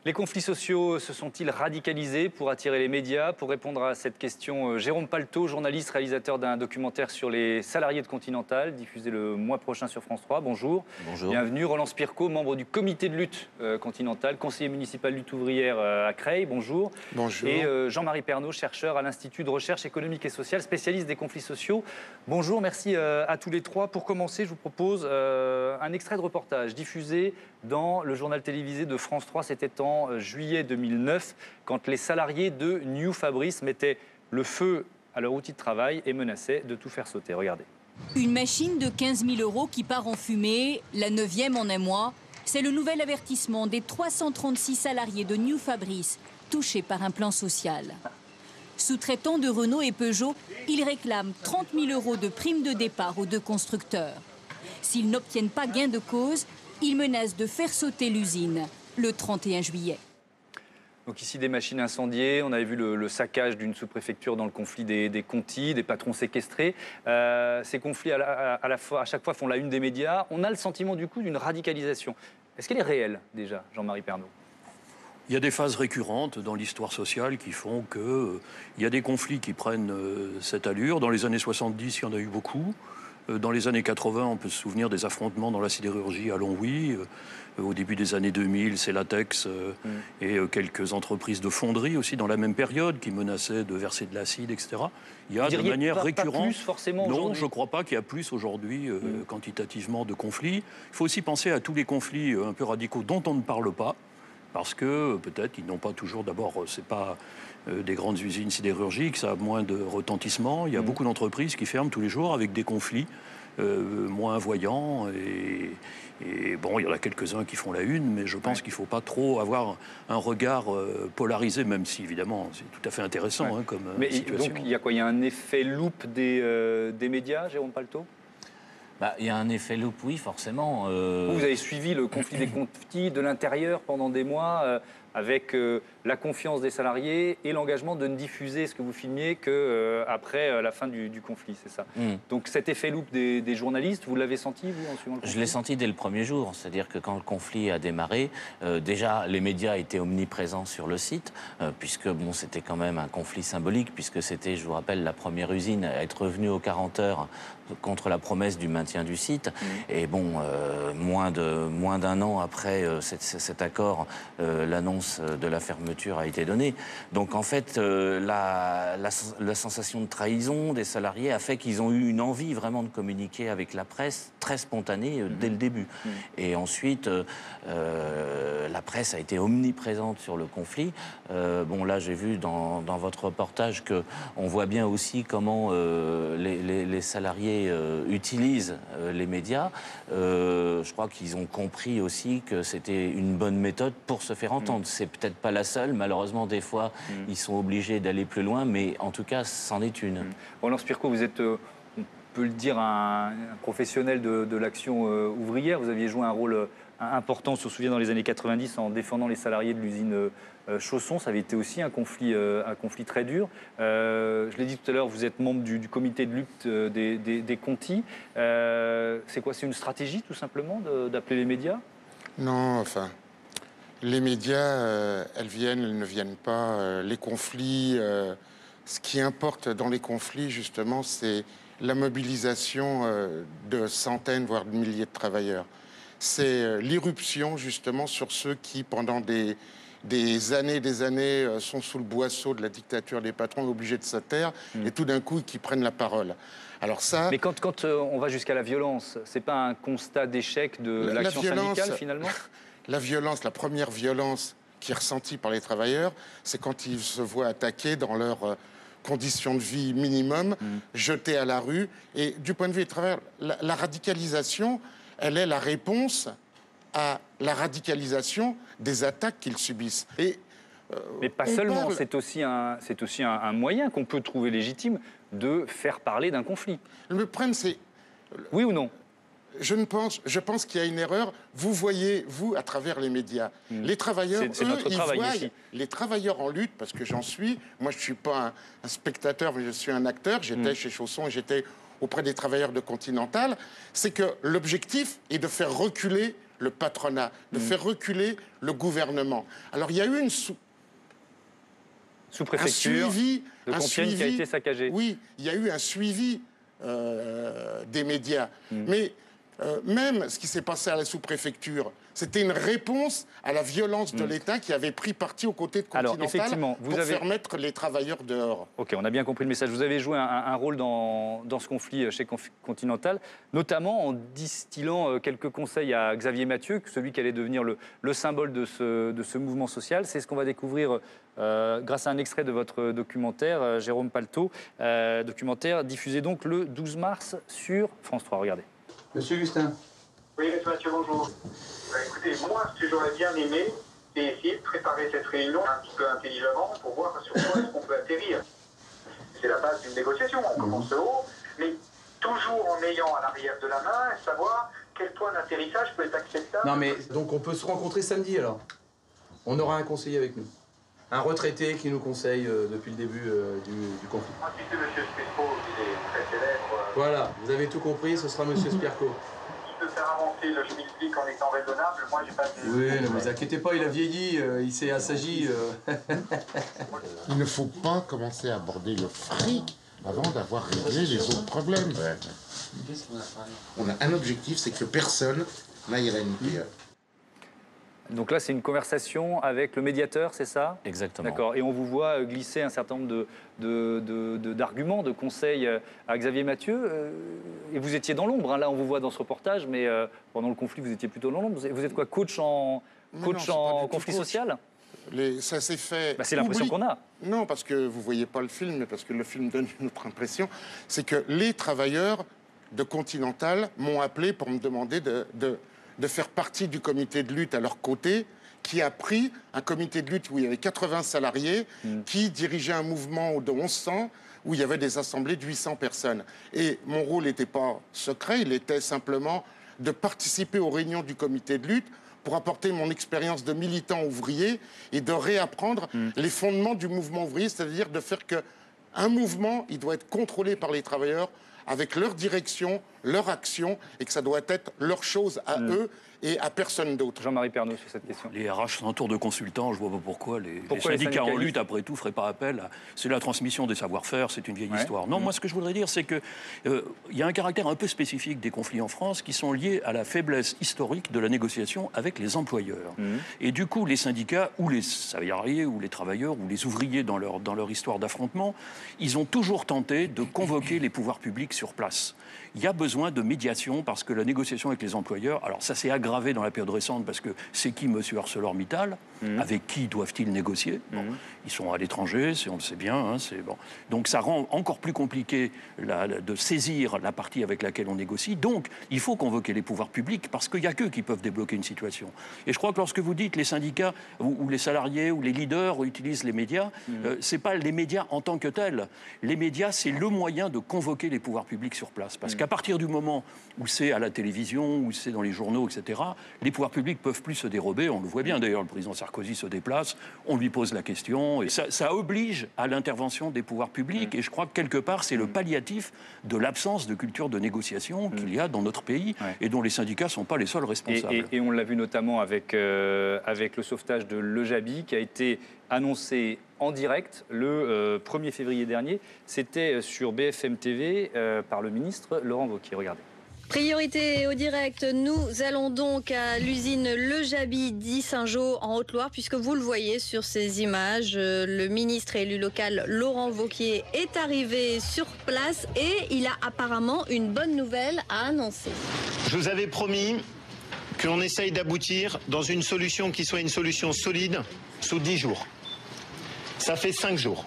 Les conflits sociaux se sont-ils radicalisés pour attirer les médias? Pour répondre à cette question, Jérôme Palto, journaliste, réalisateur d'un documentaire sur les salariés de Continental, diffusé le mois prochain sur France 3. Bonjour. Bonjour. Bienvenue. Roland Spirko, membre du comité de lutte Continental, conseiller municipal lutte ouvrière à Creil. Bonjour. Bonjour. Et Jean-Marie Pernaut, chercheur à l'Institut de recherche économique et sociale, spécialiste des conflits sociaux. Bonjour, merci à tous les trois. Pour commencer, je vous propose un extrait de reportage diffusé dans le journal télévisé de France 3. C'était en juillet 2009, quand les salariés de New Fabrice mettaient le feu à leur outil de travail et menaçaient de tout faire sauter. Regardez. Une machine de 15 000 € qui part en fumée, la 9e en un mois. C'est le nouvel avertissement des 336 salariés de New Fabrice touchés par un plan social. Sous-traitants de Renault et Peugeot, ils réclament 30 000 € de prime de départ aux deux constructeurs. S'ils n'obtiennent pas gain de cause, ils menacent de faire sauter l'usine le 31 juillet. Donc ici, des machines incendiées. On avait vu le saccage d'une sous-préfecture dans le conflit des Conti, des patrons séquestrés. Ces conflits, à chaque fois, font la une des médias. On a le sentiment, du coup, d'une radicalisation. Est-ce qu'elle est réelle, déjà, Jean-Marie Pernaut? Il y a des phases récurrentes dans l'histoire sociale qui font qu'il y a des conflits qui prennent cette allure. Dans les années 70, il y en a eu beaucoup. Dans les années 80, on peut se souvenir des affrontements dans la sidérurgie à Longwy. Au début des années 2000, c'est Latex et quelques entreprises de fonderie aussi dans la même période qui menaçaient de verser de l'acide, etc. Il y a de manière récurrente. Pas plus forcément non, je ne crois pas qu'il y a plus aujourd'hui quantitativement de conflits. Il faut aussi penser à tous les conflits un peu radicaux dont on ne parle pas. Parce que peut-être ils n'ont pas toujours, d'abord, c'est pas des grandes usines sidérurgiques, ça a moins de retentissement. Il y a beaucoup d'entreprises qui ferment tous les jours avec des conflits moins voyants. Et bon, il y en a quelques-uns qui font la une, mais je pense qu'il ne faut pas trop avoir un regard polarisé, même si, évidemment, c'est tout à fait intéressant comme situation. Donc, il y a quoi? Il y a un effet loupe des médias, Jérôme Palto? Il y a un effet loupe, oui, forcément. Vous avez suivi le conflit des Conti de l'intérieur pendant des mois, avec la confiance des salariés et l'engagement de ne diffuser ce que vous filmiez qu'après la fin du conflit, c'est ça. Donc cet effet loupe des journalistes, vous l'avez senti, vous, en suivant le conflit? Je l'ai senti dès le premier jour, c'est-à-dire que quand le conflit a démarré, déjà les médias étaient omniprésents sur le site, puisque bon, c'était quand même un conflit symbolique, puisque c'était, je vous rappelle, la première usine à être revenue aux 40 heures contre la promesse du maintien du site. Et bon, moins d'un an après cet accord, l'annonce de la fermeture a été donnée. Donc en fait, la sensation de trahison des salariés a fait qu'ils ont eu une envie vraiment de communiquer avec la presse, très spontanée dès le début. Et ensuite, la presse a été omniprésente sur le conflit. Bon, là, j'ai vu dans votre reportage qu'on voit bien aussi comment les salariés utilisent les médias. Je crois qu'ils ont compris aussi que c'était une bonne méthode pour se faire entendre. C'est peut-être pas la seule, malheureusement, des fois, ils sont obligés d'aller plus loin, mais en tout cas, c'en est une. Roland Spirko, vous êtes, on peut le dire, un professionnel de l'action ouvrière. Vous aviez joué un rôle important, on se souvient, dans les années 90, en défendant les salariés de l'usine Chausson. Ça avait été aussi un conflit très dur. Je l'ai dit tout à l'heure, vous êtes membre du comité de lutte des Conti. C'est quoi? C'est une stratégie, tout simplement, d'appeler les médias? Non, enfin, les médias, elles ne viennent pas. Les conflits, ce qui importe dans les conflits, justement, c'est la mobilisation de centaines, voire de milliers de travailleurs. C'est l'irruption, justement, sur ceux qui, pendant des années, sont sous le boisseau de la dictature des patrons, obligés de se taire, et tout d'un coup, qui prennent la parole. Alors ça... Mais quand on va jusqu'à la violence, c'est pas un constat d'échec de l'action syndicale, finalement? La violence, la première violence qui est ressentie par les travailleurs, c'est quand ils se voient attaqués dans leurs conditions de vie minimum, jetés à la rue. Et du point de vue des travailleurs, la radicalisation, elle est la réponse à la radicalisation des attaques qu'ils subissent. Mais pas seulement, c'est aussi un moyen qu'on peut trouver légitime de faire parler d'un conflit. Le problème, c'est... Oui ou non? Je pense qu'il y a une erreur. Vous voyez, vous, à travers les médias, les travailleurs, c'est notre travail ici. Les travailleurs en lutte, parce que j'en suis. Moi, je ne suis pas un spectateur, mais je suis un acteur. J'étais chez Chausson et j'étais auprès des travailleurs de Continental. C'est que l'objectif est de faire reculer le patronat, de faire reculer le gouvernement. Alors il y a eu sous-préfecture de Compiègne qui a été saccagée. Oui, il y a eu un suivi des médias. Mais même ce qui s'est passé à la sous-préfecture, c'était une réponse à la violence de l'État qui avait pris parti aux côtés de Continental pour faire mettre les travailleurs dehors. Ok, on a bien compris le message. Vous avez joué un rôle dans ce conflit chez Continental, notamment en distillant quelques conseils à Xavier Mathieu, celui qui allait devenir le symbole de ce mouvement social. C'est ce qu'on va découvrir grâce à un extrait de votre documentaire, Jérôme Palto, documentaire diffusé donc le 12 mars sur France 3. Regardez. Monsieur Augustin. Oui, monsieur Mathieu, bonjour. Écoutez, moi, ce que j'aurais bien aimé, c'est essayer de préparer cette réunion un petit peu intelligemment pour voir sur quoi est-ce qu'on peut atterrir. C'est la base d'une négociation, on commence de haut, mais toujours en ayant à l'arrière de la main, savoir quel point d'atterrissage peut être acceptable. Non mais, donc on peut se rencontrer samedi alors. On aura un conseiller avec nous. Un retraité qui nous conseille depuis le début du conflit. Ensuite, monsieur Spirko, il est très célèbre. Voilà, vous avez tout compris, ce sera monsieur Spirko. Il peut faire avancer le schmilblick en étant raisonnable, moi j'ai pas de... Oui, ne vous inquiétez pas, il a vieilli, il s'est assagi. Il ne faut pas commencer à aborder le fric avant d'avoir réglé les autres problèmes. On a un objectif, c'est que personne n'aille à la NPE. Donc là, c'est une conversation avec le médiateur, c'est ça? Exactement. D'accord. Et on vous voit glisser un certain nombre d'arguments, de conseils à Xavier Mathieu. Et vous étiez dans l'ombre. Hein. Là, on vous voit dans ce reportage, mais pendant le conflit, vous étiez plutôt dans l'ombre. Vous êtes quoi, coach en conflit social? Ça s'est fait... C'est l'impression qu'on a. Non, parce que vous ne voyez pas le film, mais parce que le film donne une autre impression. C'est que les travailleurs de Continental m'ont appelé pour me demander de faire partie du comité de lutte à leur côté, qui a pris un comité de lutte où il y avait 80 salariés, qui dirigeait un mouvement de 1100, où il y avait des assemblées de 800 personnes. Et mon rôle n'était pas secret, il était simplement de participer aux réunions du comité de lutte pour apporter mon expérience de militant ouvrier et de réapprendre les fondements du mouvement ouvrier, c'est-à-dire de faire qu'un mouvement, il doit être contrôlé par les travailleurs, avec leur direction, leur action, et que ça doit être leur chose à eux et à personne d'autre. Jean-Marie Pernaut sur cette question. Les RH sont un tour de consultants, je vois pas pourquoi les syndicats en lutte, après tout, feraient pas appel à... C'est la transmission des savoir-faire, c'est une vieille histoire. Non, moi, ce que je voudrais dire, c'est que y a un caractère un peu spécifique des conflits en France qui sont liés à la faiblesse historique de la négociation avec les employeurs. Et du coup, les syndicats, ou les salariés, ou les travailleurs, ou les ouvriers dans leur histoire d'affrontement, ils ont toujours tenté de convoquer les pouvoirs publics sur place. Il y a besoin de médiation parce que la négociation avec les employeurs, alors ça s'est aggravé dans la période récente parce que c'est qui M. ArcelorMittal, avec qui doivent-ils négocier? Ils sont à l'étranger, on le sait bien. Hein, bon. Donc ça rend encore plus compliqué de saisir la partie avec laquelle on négocie. Donc il faut convoquer les pouvoirs publics parce qu'il n'y a qu'eux qui peuvent débloquer une situation. Et je crois que lorsque vous dites les syndicats ou les salariés ou les leaders utilisent les médias, c'est pas les médias en tant que tels. Les médias, c'est le moyen de convoquer les pouvoirs publics sur place. Parce qu'à partir du moment où c'est à la télévision, où c'est dans les journaux, etc., les pouvoirs publics peuvent plus se dérober. On le voit bien d'ailleurs, le président Sarkozy se déplace, on lui pose la question, et ça oblige à l'intervention des pouvoirs publics. Et je crois que quelque part, c'est le palliatif de l'absence de culture de négociation qu'il y a dans notre pays et dont les syndicats ne sont pas les seuls responsables. Et on l'a vu notamment avec le sauvetage de Le Jabi, qui a été annoncé en direct le 1er février dernier. C'était sur BFM TV par le ministre Laurent Wauquiez. Regardez. Priorité au direct, nous allons donc à l'usine Le Jabi d'Issingeaux en Haute-Loire, puisque vous le voyez sur ces images, le ministre élu local Laurent Wauquiez est arrivé sur place et il a apparemment une bonne nouvelle à annoncer. Je vous avais promis qu'on essaye d'aboutir dans une solution qui soit une solution solide sous 10 jours. Ça fait 5 jours.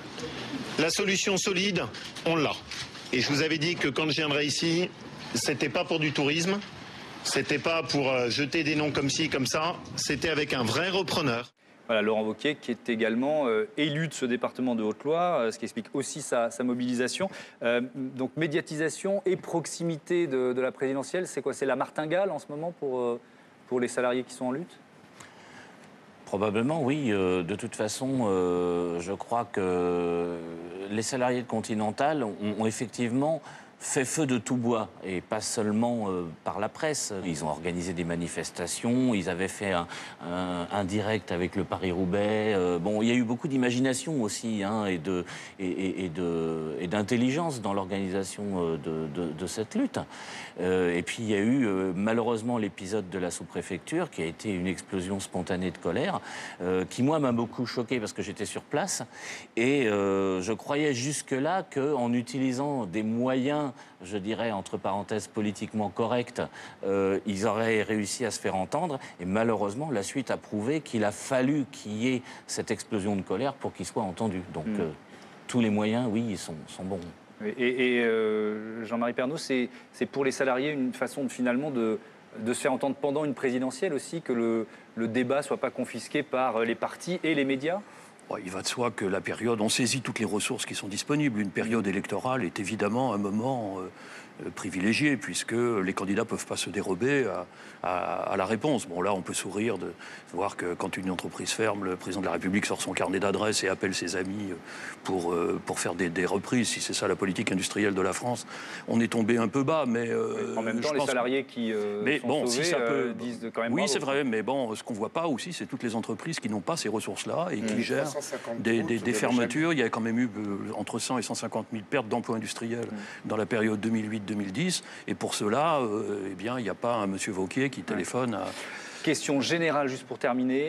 La solution solide, on l'a. Et je vous avais dit que quand je viendrais ici, c'était pas pour du tourisme, c'était pas pour jeter des noms comme ci, comme ça, c'était avec un vrai repreneur. Voilà, Laurent Wauquiez qui est également élu de ce département de Haute-Loire, ce qui explique aussi sa mobilisation. Donc médiatisation et proximité de la présidentielle, c'est quoi? C'est la martingale en ce moment pour les salariés qui sont en lutte? Probablement, oui. De toute façon, je crois que les salariés de Continental ont effectivement fait feu de tout bois, et pas seulement par la presse. Ils ont organisé des manifestations, ils avaient fait un direct avec le Paris-Roubaix. Bon, il y a eu beaucoup d'imagination aussi, hein, et d'intelligence dans l'organisation de cette lutte. Et puis il y a eu malheureusement l'épisode de la sous-préfecture qui a été une explosion spontanée de colère, qui moi m'a beaucoup choqué parce que j'étais sur place, et je croyais jusque-là qu'en utilisant des moyens, je dirais entre parenthèses politiquement corrects, ils auraient réussi à se faire entendre, et malheureusement la suite a prouvé qu'il a fallu qu'il y ait cette explosion de colère pour qu'il soit entendu. Donc tous les moyens, oui, ils sont bons. Et Jean-Marie Pernaut, c'est pour les salariés une façon finalement de se faire entendre pendant une présidentielle aussi, que le débat ne soit pas confisqué par les partis et les médias? Il va de soi que la période, on saisit toutes les ressources qui sont disponibles. Une période électorale est évidemment un moment privilégié, puisque les candidats ne peuvent pas se dérober à la réponse. Bon, là, on peut sourire de voir que quand une entreprise ferme, le président de la République sort son carnet d'adresses et appelle ses amis pour faire des reprises. Si c'est ça la politique industrielle de la France, on est tombé un peu bas. Mais en même temps, les salariés qui sont sauvés disent quand même oui, bravo. c'est vrai, mais bon, ce qu'on ne voit pas aussi, c'est toutes les entreprises qui n'ont pas ces ressources-là et qui gèrent des fermetures. Il y a quand même eu entre 100 et 150 000 pertes d'emplois industriels dans la période 2008-2010. Et pour cela, eh bien, il n'y a pas un monsieur Wauquiez qui téléphone à... Question générale, juste pour terminer.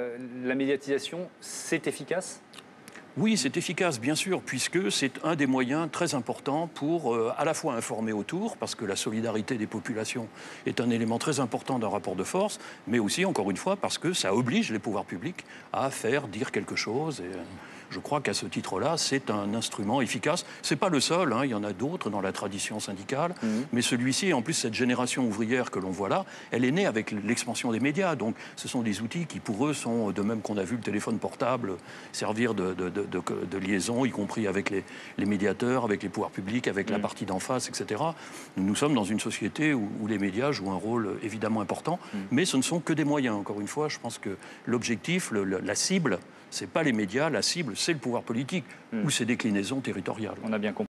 La médiatisation, c'est efficace ? Oui, c'est efficace, bien sûr, puisque c'est un des moyens très importants pour à la fois informer autour, parce que la solidarité des populations est un élément très important d'un rapport de force, mais aussi, encore une fois, parce que ça oblige les pouvoirs publics à dire quelque chose. Et je crois qu'à ce titre-là, c'est un instrument efficace. C'est pas le seul, hein, il y en a d'autres dans la tradition syndicale, mais celui-ci, en plus, cette génération ouvrière que l'on voit là, elle est née avec l'expansion des médias. Donc, ce sont des outils qui, pour eux, sont, de même qu'on a vu le téléphone portable servir de liaison, y compris avec les médiateurs, avec les pouvoirs publics, avec la partie d'en face, etc. Nous sommes dans une société où les médias jouent un rôle évidemment important, mais ce ne sont que des moyens. Encore une fois, je pense que l'objectif, la cible, c'est pas les médias, la cible, c'est le pouvoir politique ou ses déclinaisons territoriales. On a bien compris.